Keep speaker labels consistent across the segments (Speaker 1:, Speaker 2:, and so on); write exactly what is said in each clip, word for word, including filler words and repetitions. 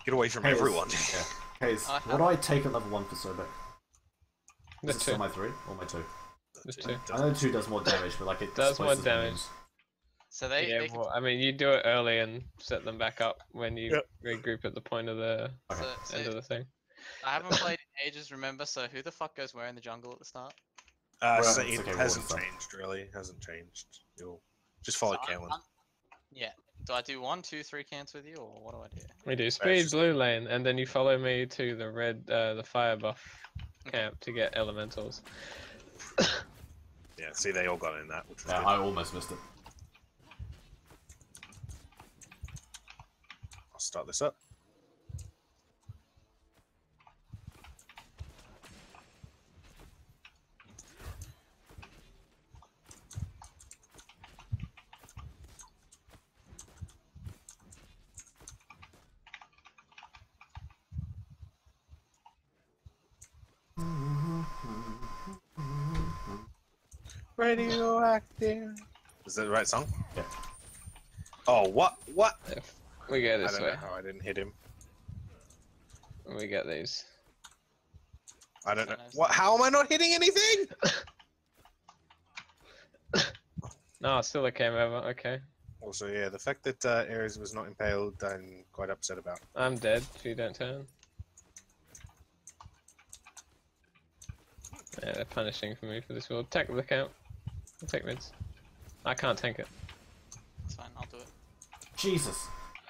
Speaker 1: Get away from
Speaker 2: Hey,
Speaker 1: everyone.
Speaker 2: Yeah. Hey,
Speaker 3: I
Speaker 2: what do I take at level one for Sobek?
Speaker 4: The
Speaker 2: Is it still
Speaker 4: two.
Speaker 2: my three or my two?
Speaker 4: The two.
Speaker 2: I know two does more damage, but like it
Speaker 4: Does more
Speaker 2: displaces
Speaker 4: damage.
Speaker 2: minions.
Speaker 3: So they,
Speaker 4: Yeah,
Speaker 3: they could,
Speaker 4: well, I mean, you do it early and set them back up when you
Speaker 1: Yep.
Speaker 4: regroup at the point of the
Speaker 2: Okay.
Speaker 3: so, so
Speaker 4: end of the thing.
Speaker 3: I haven't played in ages, remember? So who the fuck goes where in the jungle at the start?
Speaker 1: Uh,
Speaker 2: Well,
Speaker 1: so
Speaker 2: it's
Speaker 1: it
Speaker 2: okay, we'll
Speaker 1: hasn't
Speaker 2: understand.
Speaker 1: changed really. It hasn't changed. You'll just follow
Speaker 3: So I'm-
Speaker 1: Kaelin.
Speaker 3: I'm- Yeah. Do I do one, two, three cans with you, or what do I do?
Speaker 4: We do speed
Speaker 1: just-
Speaker 4: blue lane, and then you follow me to the red, uh, the fire buff
Speaker 3: Okay.
Speaker 4: camp to get elementals.
Speaker 1: Yeah, see, they all got in that, which was
Speaker 2: Yeah,
Speaker 1: good.
Speaker 2: I almost missed it.
Speaker 1: I'll start this up. Radioactive. Is that the right song?
Speaker 2: Yeah.
Speaker 1: Oh, what? What?
Speaker 4: If we go
Speaker 1: I
Speaker 4: this
Speaker 1: don't
Speaker 4: way,
Speaker 1: know how I didn't hit him.
Speaker 4: we get these.
Speaker 1: I don't know.
Speaker 3: Nice.
Speaker 1: What? How am I not hitting anything?
Speaker 4: No, still it came over. Okay,
Speaker 1: Also, yeah, the fact that uh, Ares was not impaled, I'm quite upset about.
Speaker 4: I'm dead if you don't turn. Yeah, they're punishing for me for this. We'll tank the count. We'll take mids. I can't tank it.
Speaker 3: It's fine, I'll do it.
Speaker 2: Jesus.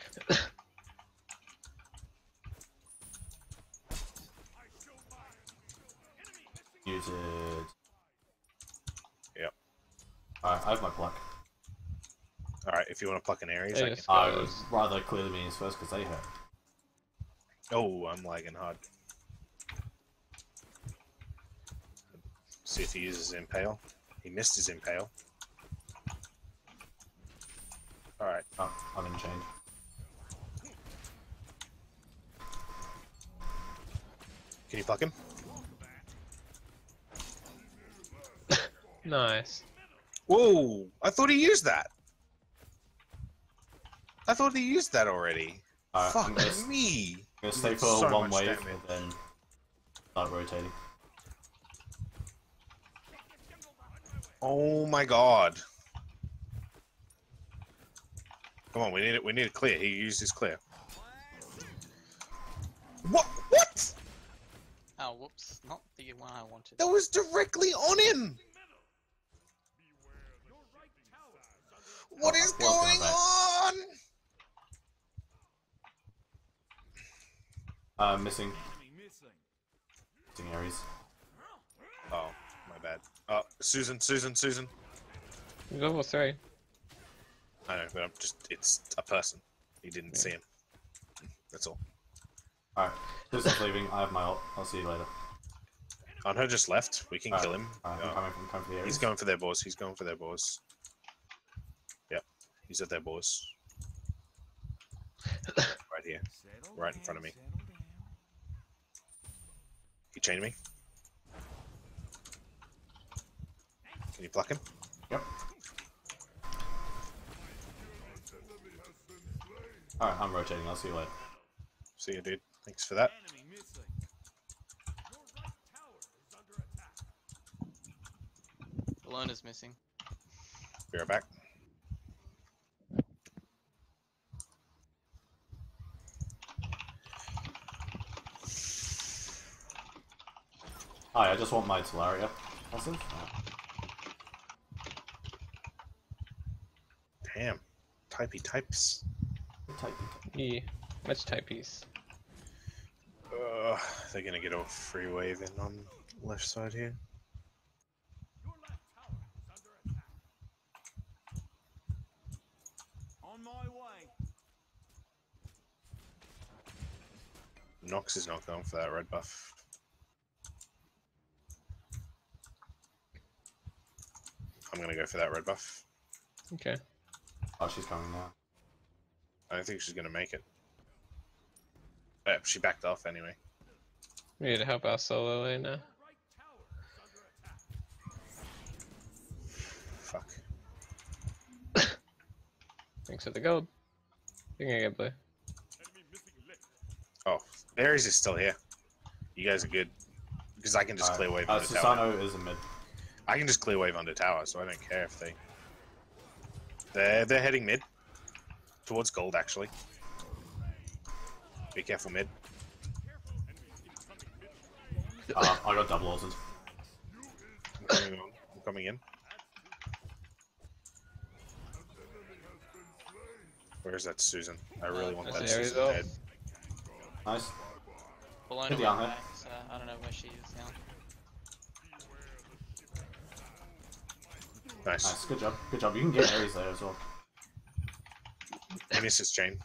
Speaker 2: Muted.
Speaker 1: Yep.
Speaker 2: Alright, I have my pluck.
Speaker 1: Alright, if you want to pluck an Ares,
Speaker 4: They
Speaker 1: I
Speaker 4: just
Speaker 1: can...
Speaker 2: I
Speaker 4: got
Speaker 2: would
Speaker 4: those.
Speaker 2: rather clear the minions first because they hurt.
Speaker 1: Oh, I'm lagging hard. See if he uses Impale. He missed his Impale. Alright.
Speaker 2: Oh, I'm in change.
Speaker 1: Can you pluck him?
Speaker 4: Nice.
Speaker 1: Whoa! I thought he used that! I thought he used that already.
Speaker 2: Alright, I'm
Speaker 1: Fuck
Speaker 2: gonna, s-
Speaker 1: me!
Speaker 2: gonna stay
Speaker 1: did
Speaker 2: for
Speaker 1: so
Speaker 2: one
Speaker 1: much
Speaker 2: wave
Speaker 1: damage.
Speaker 2: and then start rotating.
Speaker 1: Oh my god. Come on, we need it. We need a clear. He used his clear. What? What?
Speaker 3: Oh, whoops. Not the one I wanted.
Speaker 1: That was directly on him. What is
Speaker 2: What's
Speaker 1: going
Speaker 2: going
Speaker 1: on?
Speaker 2: Uh, missing. Missing Ares.
Speaker 1: Oh, my bad. Oh, Susan, Susan, Susan.
Speaker 4: Level three.
Speaker 1: I know, but I'm just, it's a person. He didn't see him. That's all.
Speaker 2: Alright, Susan's leaving. I have my ult. I'll see you later.
Speaker 1: Anho just left. We can
Speaker 2: Alright,
Speaker 1: kill him.
Speaker 2: alright,
Speaker 1: Oh,
Speaker 2: I'm coming from coming for the Ares.
Speaker 1: he's going for their boars. He's going for their boars. Yep, he's at their boars. Right here. Right in front of me. He chained me. Can you pluck him?
Speaker 2: Yep. Alright, I'm rotating. I'll see you later.
Speaker 1: See you, dude. Thanks for that.
Speaker 3: Bellona's missing.
Speaker 1: Be right back.
Speaker 2: Hi, I just want my Talaria passive.
Speaker 1: Damn. Typey types.
Speaker 2: Type.
Speaker 4: Yeah. Much type piece.
Speaker 1: Uh, they're gonna get a free wave in on left side here.
Speaker 5: On my way.
Speaker 1: Nox is not going for that red buff. I'm gonna go for that red buff.
Speaker 4: Okay.
Speaker 2: Oh, she's coming now.
Speaker 1: I don't think she's gonna make it. Uh, she backed off anyway.
Speaker 4: We need to help our solo lane now.
Speaker 1: Fuck.
Speaker 4: Thanks for the gold. You can get blue.
Speaker 1: Oh, Ares is still here. You guys are good. Because I can just clear wave
Speaker 2: Uh,
Speaker 1: under tower.
Speaker 2: Susano is in mid.
Speaker 1: I can just clear wave under tower, so I don't care if they... They're, they're heading mid. Towards gold, actually. Be careful mid.
Speaker 2: Uh, I got double ulted.
Speaker 1: I'm coming on. I'm coming in. Where's that Susan? I really want
Speaker 3: That's
Speaker 1: that
Speaker 4: Ares
Speaker 1: Susan
Speaker 4: ult.
Speaker 1: dead.
Speaker 2: Nice.
Speaker 3: Bologna
Speaker 2: Hit the
Speaker 3: went
Speaker 2: armor.
Speaker 3: back, so I don't know where she is now.
Speaker 1: Nice.
Speaker 2: Nice. Good job. Good job. You can get Ares there as well.
Speaker 1: I miss his chain.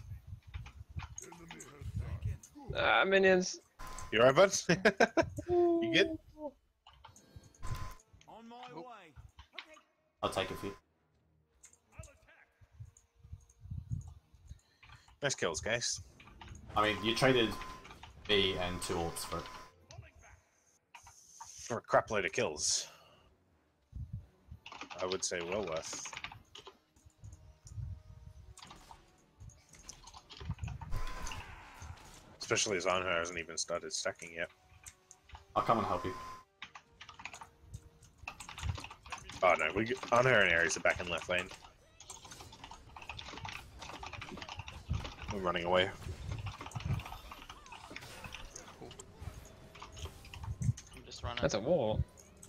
Speaker 4: Ah, minions.
Speaker 1: You alright, bud? You good?
Speaker 2: I'll take it for you.
Speaker 1: Nice kills, guys.
Speaker 2: I mean, you traded B and two ults for it.
Speaker 1: For a crap load of kills. I would say well worth. Especially as Anho hasn't even started stacking yet.
Speaker 2: I'll come and help you.
Speaker 1: Oh no, we Anho and Ares are back in left lane. We're running away.
Speaker 3: I'm just running.
Speaker 4: That's a wall.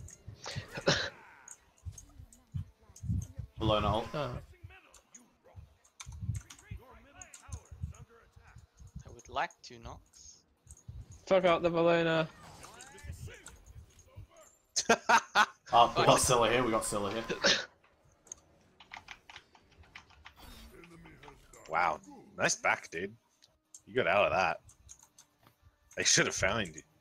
Speaker 2: Bologna ult.
Speaker 4: Oh.
Speaker 3: I would like to, Nox.
Speaker 4: Fuck out the Valona.
Speaker 2: Oh, we got Scylla here. We got Scylla here.
Speaker 1: Wow, nice back, dude. You got out of that. They should have found you.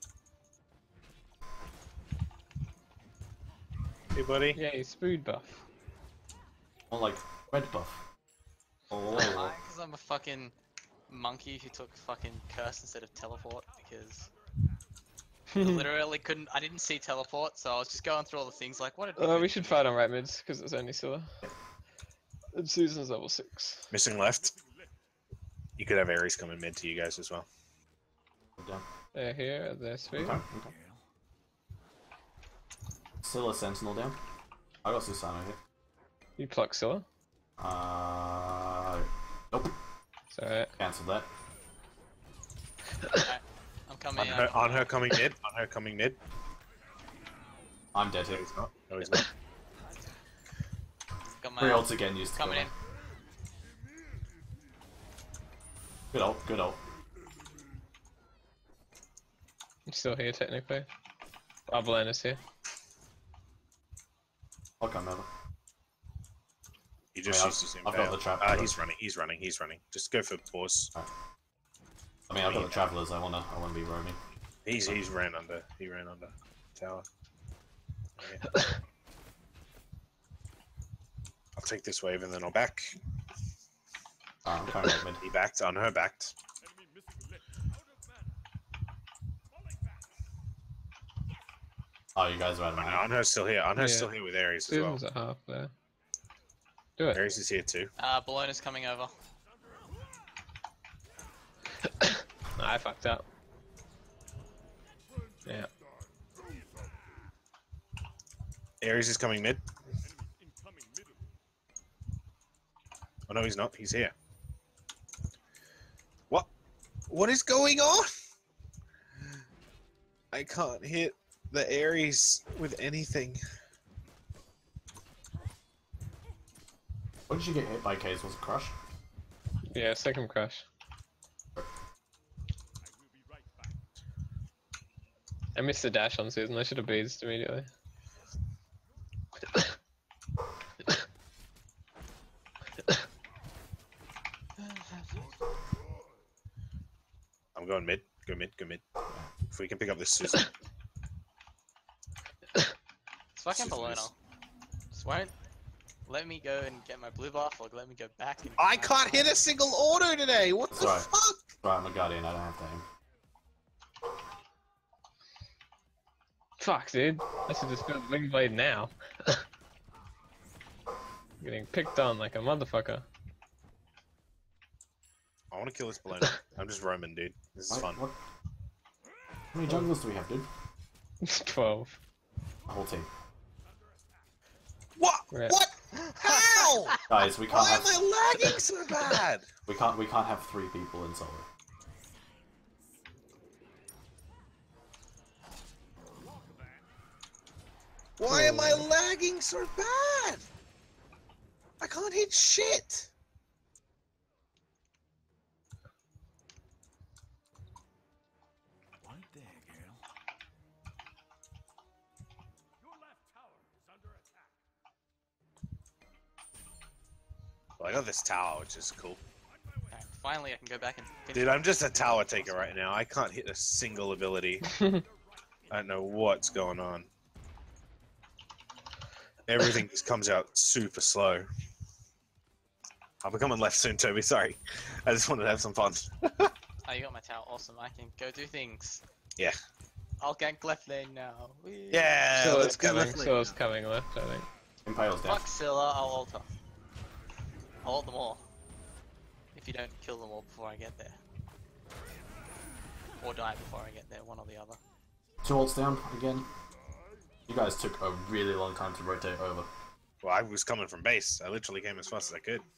Speaker 1: Hey, buddy.
Speaker 4: Yeah, he's food buff.
Speaker 2: More like red buff. Oh.
Speaker 3: Because I'm a fucking monkey who took fucking curse instead of teleport because I literally couldn't. I didn't see teleport, so I was just going through all the things like, what did
Speaker 4: Uh, we should fight on right mids because it's only Scylla. And Susan's level six.
Speaker 1: Missing left. You could have Ares coming mid to you guys as well.
Speaker 2: Down.
Speaker 4: They're here at their speed.
Speaker 2: Okay, okay. Scylla Sentinel down. I got Susano here.
Speaker 4: You pluck Scylla.
Speaker 2: Uh, nope.
Speaker 4: It's alright.
Speaker 2: Cancelled that.
Speaker 3: I'm coming
Speaker 1: On
Speaker 3: in.
Speaker 1: her, on her coming mid. On her coming mid.
Speaker 2: I'm dead
Speaker 1: No,
Speaker 2: here.
Speaker 1: he's not. No, he's not.
Speaker 3: Got my
Speaker 2: Three ults again used to
Speaker 3: coming
Speaker 2: kill
Speaker 3: in.
Speaker 2: them. Good ult, good ult.
Speaker 4: I'm still here technically. Avalona's here.
Speaker 2: I'll come over.
Speaker 1: He just
Speaker 2: Wait,
Speaker 1: used his
Speaker 2: I've got
Speaker 1: impale.
Speaker 2: the trap.
Speaker 1: Uh, he's running. He's running. He's running. Just go for pause.
Speaker 2: I mean, I've got the travelers. I wanna, I wanna be roaming.
Speaker 1: He's he's ran under. He ran under tower. Yeah. I'll take this wave and then I'll back.
Speaker 2: Alright, I'm coming back mid.
Speaker 1: He backed. On her backed.
Speaker 2: Oh, you guys are out of
Speaker 1: On
Speaker 2: mana.
Speaker 1: on her's still here. On her's
Speaker 4: Yeah.
Speaker 1: still here with Ares as well.
Speaker 4: Susan's at half there. Do it.
Speaker 1: Ares is here too.
Speaker 3: Uh, Bologna's coming over.
Speaker 4: I fucked up. Yeah.
Speaker 1: Ares is coming mid. Oh no, he's not. He's here. What? What is going on? I can't hit the Ares with anything.
Speaker 2: What did you get hit by, Kaze? Was it Crush?
Speaker 4: Yeah, second crash. I missed the dash on Susan. I should have beads immediately.
Speaker 1: I'm going mid. Go mid. Go mid. If we can pick up this Susan.
Speaker 3: It's fucking
Speaker 1: Susan
Speaker 3: Bologna.
Speaker 1: is-
Speaker 3: Just won't let me go and get my blue buff, or let me go back and.
Speaker 1: I can't hit a single auto today. What the
Speaker 2: Sorry.
Speaker 1: fuck?
Speaker 2: Right, I'm a Guardian. I don't have to aim.
Speaker 4: Fuck, dude. I should just go to Wing Blade now. Getting picked on like a motherfucker.
Speaker 1: Oh, I want to kill this balloon. I'm just roaming, dude. This is
Speaker 2: What?
Speaker 1: fun.
Speaker 2: What? How many junglers do we have, dude?
Speaker 4: twelve.
Speaker 2: The whole team.
Speaker 1: What?
Speaker 4: Right.
Speaker 1: What? How?
Speaker 2: Guys, we can't
Speaker 1: Why
Speaker 2: have.
Speaker 1: am I lagging so bad?
Speaker 2: We can't. We can't have three people in solo.
Speaker 1: Why am I lagging so bad? I can't hit shit.
Speaker 5: Right there, girl. Your left tower is under attack.
Speaker 1: Well, I got this tower, which is cool.
Speaker 3: Alright, finally, I can go back and finish.
Speaker 1: Dude, I'm just a tower taker right now. I can't hit a single ability. I don't know what's going on. Everything just comes out super slow. I'll be coming left soon, Toby. Sorry. I just wanted to have some fun.
Speaker 3: Oh, you got my tower. Awesome. I can go do things.
Speaker 1: Yeah.
Speaker 3: I'll gank left lane now. Whee!
Speaker 1: Yeah,
Speaker 4: So
Speaker 1: let's
Speaker 4: it's
Speaker 1: go.
Speaker 4: coming. So it's coming left, I think.
Speaker 2: Impale's down.
Speaker 3: Fuck Scylla, I'll alter. I'll ult them all. If you don't kill them all before I get there. Or die before I get there, one or the other.
Speaker 2: Two ults down again. You guys took a really long time to rotate over.
Speaker 1: Well, I was coming from base. I literally came as fast as I could.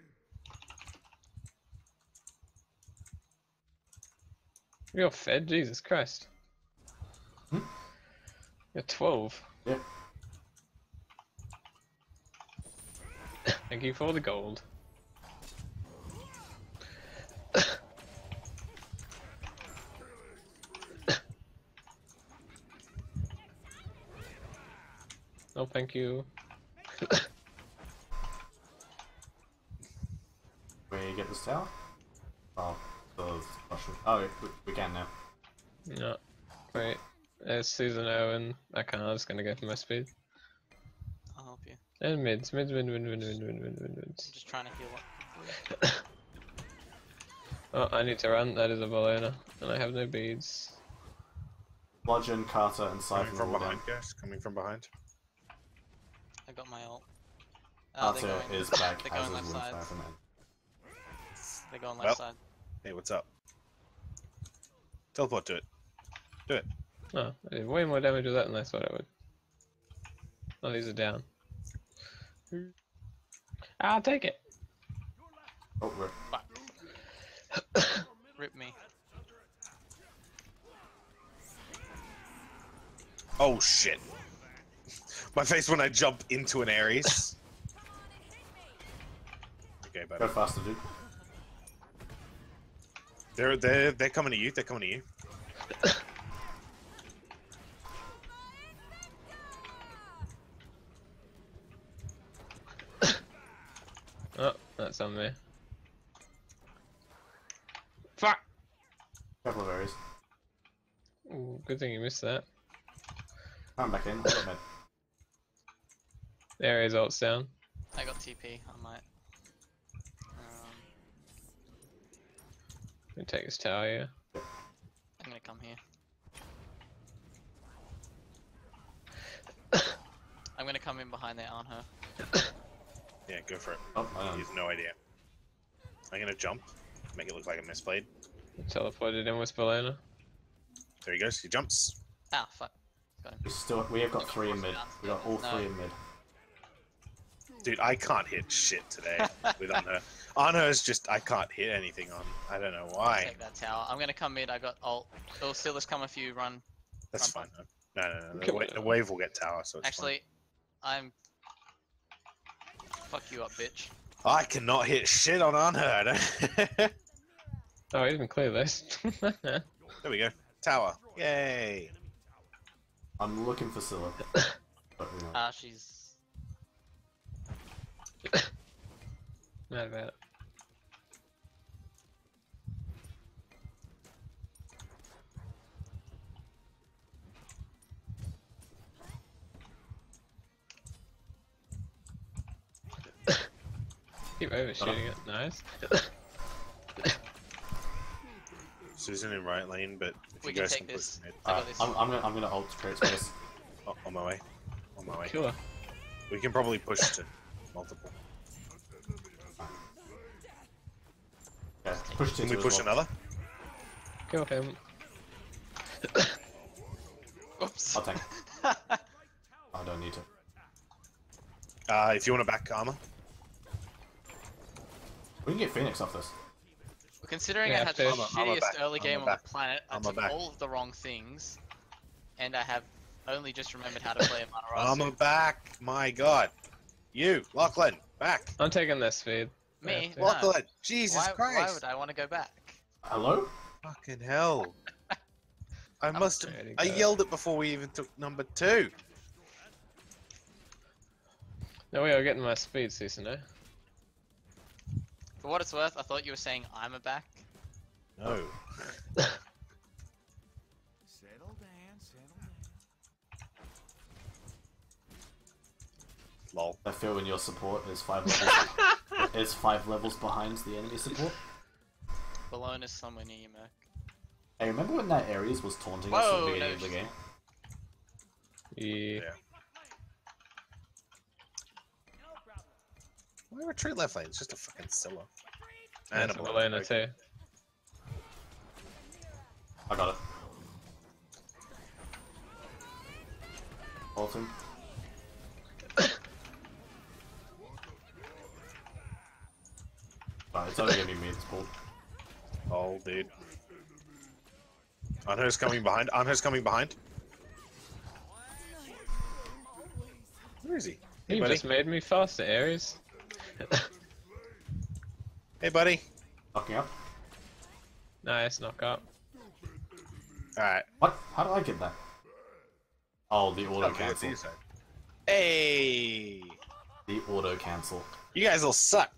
Speaker 4: You're fed? Jesus Christ.
Speaker 2: Hmm?
Speaker 4: You're twelve.
Speaker 2: Yeah.
Speaker 4: Thank you for the gold. Oh, thank you.
Speaker 2: Can we get this tower? Oh, the Russian. Oh, we, we can now.
Speaker 4: No. Wait. There's Susan Owen. I can't. I'm just gonna go for my speed.
Speaker 3: I'll help you.
Speaker 4: And mids, mids, mid, mid, mid, mid, mid, mid, mid,
Speaker 3: I'm
Speaker 4: mids.
Speaker 3: just trying to heal up.
Speaker 4: Oh, I need to run. That is a Bologna. And I have no beads.
Speaker 2: Bludgeon, Carter, and
Speaker 1: Coming
Speaker 2: Siphon
Speaker 1: from
Speaker 2: all down.
Speaker 1: behind, guys. Coming from behind.
Speaker 3: I got my ult. Oh, they're
Speaker 2: Carter
Speaker 3: going,
Speaker 2: is back
Speaker 3: they're
Speaker 2: as
Speaker 3: going
Speaker 2: is
Speaker 3: left side.
Speaker 2: Siphon.
Speaker 3: They're going left
Speaker 1: Well.
Speaker 3: side.
Speaker 1: Hey, what's up? Teleport to it. Do it.
Speaker 4: Oh, I did way more damage with that than I thought I would. Oh, these are down. I'll take it.
Speaker 2: Oh, we're
Speaker 3: Fuck. Rip me.
Speaker 1: Oh shit. My face when I jump into an Ares. Okay,
Speaker 2: go
Speaker 1: buddy.
Speaker 2: faster, dude.
Speaker 1: They're they're they're coming to you. They're coming to you.
Speaker 4: Oh, that's on me. Fuck!
Speaker 2: Couple of areas.
Speaker 4: Ooh, good thing you missed that.
Speaker 2: Come back in. I got mid.
Speaker 4: There is ults down.
Speaker 3: I got T P. I might. Um,
Speaker 4: We take this tower, yeah.
Speaker 3: I'm gonna come here. I'm gonna come in behind there on her.
Speaker 1: Yeah, go for it.
Speaker 2: Oh, I
Speaker 1: You
Speaker 2: am.
Speaker 1: have no idea. I'm gonna jump. Make it look like I misplayed.
Speaker 4: Teleported in with Bologna.
Speaker 1: There he goes. He jumps.
Speaker 3: Ah, fuck. Got him.
Speaker 2: We still. We have got three in mid. We got all
Speaker 3: No.
Speaker 2: three in mid.
Speaker 1: Dude, I can't hit shit today with Anna. Anna's just, I can't hit anything on. I don't know why.
Speaker 3: Take that tower. I'm gonna come mid. I got ult. It'll still just come if you run.
Speaker 1: That's
Speaker 3: Run,
Speaker 1: fine. No, no, no. The,
Speaker 4: Come
Speaker 1: wa-
Speaker 4: on.
Speaker 1: the wave will get tower, so it's
Speaker 3: Actually, I'm. Fuck you up, bitch.
Speaker 1: fine. I cannot hit shit on Anna. I don't-
Speaker 4: Oh, he didn't clear this.
Speaker 1: There we go. Tower. Yay.
Speaker 2: I'm looking for Scylla. But, you know.
Speaker 3: Ah, she's.
Speaker 4: Mad about it. Keep overshooting it. Nice.
Speaker 1: Susan in right lane, but if
Speaker 3: We
Speaker 1: you
Speaker 3: can
Speaker 1: guys
Speaker 3: take
Speaker 1: can push
Speaker 3: this.
Speaker 1: mid.
Speaker 3: I got
Speaker 2: Alright,
Speaker 3: this.
Speaker 2: I'm, I'm gonna. I'm gonna ult to create space.
Speaker 1: Oh, on my way. On my way.
Speaker 4: Killer.
Speaker 1: We can probably push to multiple.
Speaker 2: Okay.
Speaker 3: Take
Speaker 2: Push T two
Speaker 1: Can we
Speaker 2: as
Speaker 1: push
Speaker 2: well.
Speaker 1: another?
Speaker 4: Kill him.
Speaker 3: Oops.
Speaker 2: I'll tank. I don't need to.
Speaker 1: Uh, if you want to back armor.
Speaker 2: We can get Phoenix off this.
Speaker 3: Considering
Speaker 4: Yeah,
Speaker 3: I had the
Speaker 4: fish.
Speaker 1: I'm a- I'm a
Speaker 3: shittiest
Speaker 1: back.
Speaker 3: early
Speaker 1: I'm
Speaker 3: game
Speaker 1: a
Speaker 3: on
Speaker 1: back.
Speaker 3: the planet, I
Speaker 1: I'm a
Speaker 3: took
Speaker 1: back.
Speaker 3: all of the wrong things, and I have only just remembered how to play a
Speaker 1: Armor
Speaker 3: Manarasu.
Speaker 1: back. My God. You, Lachlan, back.
Speaker 4: I'm taking this feed.
Speaker 3: Me?
Speaker 4: Yeah,
Speaker 3: No.
Speaker 1: Lachlan, Jesus
Speaker 3: Why,
Speaker 1: Christ.
Speaker 3: why would I want to go back?
Speaker 2: Hello?
Speaker 1: Fucking hell. I must have.
Speaker 4: ready to
Speaker 1: I
Speaker 4: go.
Speaker 1: yelled it before we even took number two.
Speaker 4: No, we are getting my speed, Susanoo.
Speaker 3: For what it's worth, I thought you were saying I'm a back.
Speaker 1: No.
Speaker 5: Settle down, settle down.
Speaker 1: Lol.
Speaker 2: I feel when your support is five levels is five levels behind the enemy support.
Speaker 3: Balone is somewhere near you, Merc.
Speaker 2: Hey, remember when that Ares was taunting us at
Speaker 3: Whoa,
Speaker 2: the beginning
Speaker 3: no
Speaker 2: of the
Speaker 3: shit.
Speaker 2: game?
Speaker 4: Yeah.
Speaker 1: Yeah. Why retreat left lane? It's just a fucking Scylla. And
Speaker 4: That's
Speaker 1: a
Speaker 4: a
Speaker 1: Balloon.
Speaker 4: Malena too.
Speaker 2: I got it. Ult him. Alright, it's only gonna be me that's pulled.
Speaker 1: Oh, dude. Anher's coming behind. Anher's coming behind. Where is he? Hey,
Speaker 4: You
Speaker 1: buddy.
Speaker 4: just made me faster, Ares.
Speaker 1: Hey, buddy.
Speaker 2: Knocking up.
Speaker 4: Nice, knock up.
Speaker 1: Alright.
Speaker 2: What? How did I get that? Oh, the auto
Speaker 1: Okay, it's
Speaker 2: cancel.
Speaker 1: you, sir. Hey!
Speaker 2: The auto cancel.
Speaker 1: You guys all suck.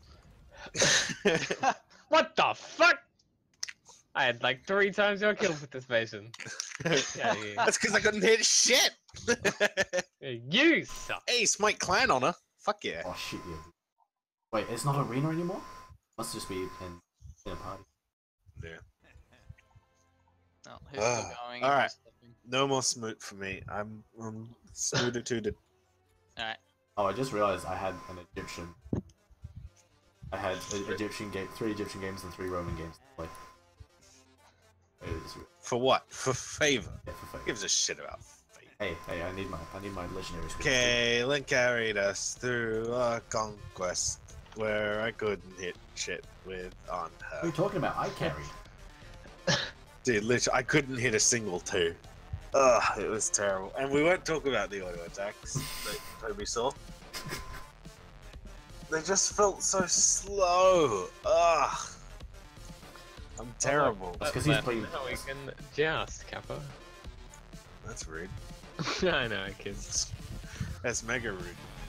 Speaker 4: What the fuck? I had like three times your kill participation. Yeah, yeah.
Speaker 1: That's because I couldn't hit shit.
Speaker 4: You suck.
Speaker 1: Hey, Smite Clan on her. Fuck yeah.
Speaker 2: Oh shit, yeah. Wait, it's not arena anymore? Must just be in, in a party.
Speaker 1: Yeah.
Speaker 3: No, who's
Speaker 1: Ah,
Speaker 3: still going?
Speaker 1: alright.
Speaker 3: Who's stepping?
Speaker 1: No more smoot for me. I'm um smooted tooted.
Speaker 3: Alright.
Speaker 2: Oh, I just realized I had an Egyptian. I had a, Egyptian game, three Egyptian games and three Roman games to play. It is real.
Speaker 1: For what? For favor.
Speaker 2: Yeah, for fake.
Speaker 1: Who gives a shit about favor?
Speaker 2: Hey, hey, I need my, I need my legendary script.
Speaker 1: Kaelin carried us through a conquest where I couldn't hit shit with on
Speaker 2: What are
Speaker 1: her.
Speaker 2: you talking about? I carried.
Speaker 1: Dude, literally, I couldn't hit a single two. Ugh, it was terrible. And we won't talk about the auto attacks that Toby saw. They just felt so slow. Ugh. I'm terrible.
Speaker 2: That's 'cause he's
Speaker 4: But
Speaker 2: playing-
Speaker 4: Now we can joust, Kappa.
Speaker 1: That's rude.
Speaker 4: I know, kids.
Speaker 1: That's mega rude.